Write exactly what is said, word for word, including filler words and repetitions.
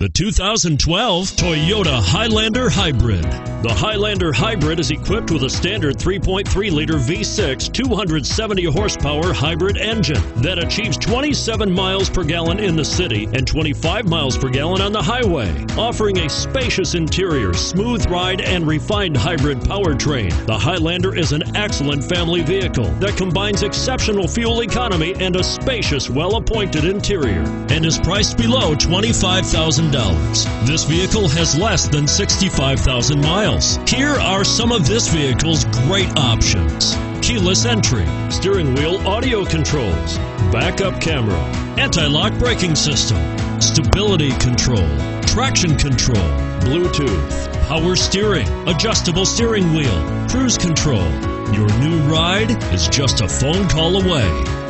The two thousand twelve Toyota Highlander Hybrid. The Highlander Hybrid is equipped with a standard three point three liter V six, two hundred seventy horsepower hybrid engine that achieves twenty-seven miles per gallon in the city and twenty-five miles per gallon on the highway, offering a spacious interior, smooth ride, and refined hybrid powertrain. The Highlander is an excellent family vehicle that combines exceptional fuel economy and a spacious, well-appointed interior, and is priced below twenty-five thousand dollars. This vehicle has less than sixty-five thousand miles. Here are some of this vehicle's great options: keyless entry, steering wheel audio controls, backup camera, anti-lock braking system, stability control, traction control, Bluetooth, power steering, adjustable steering wheel, cruise control. Your new ride is just a phone call away.